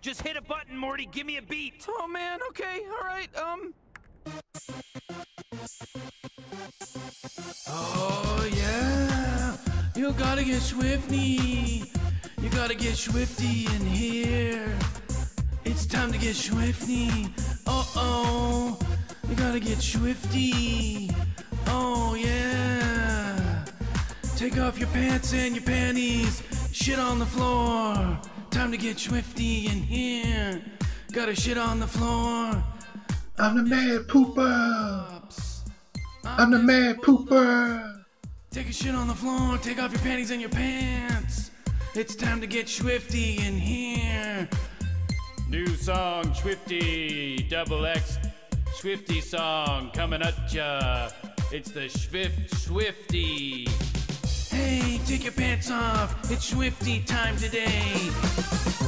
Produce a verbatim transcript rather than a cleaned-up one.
Just hit a button, Morty. Give me a beat. Oh man, okay, alright, um... Oh yeah! You gotta get swifty! You gotta get swifty in here! It's time to get swifty! Uh-oh! You gotta get swifty! Oh yeah! Take off your pants and your panties! Shit on the floor! Time to get swifty in here! Gotta shit on the floor! I'm the mad pooper! I'm the mad pooper! Take a shit on the floor, take off your panties and your pants! It's time to get swifty in here! New song, Swifty, double X, Swifty song coming at ya. It's the Swift Swifty. Hey, take your pants off, it's Swifty time today.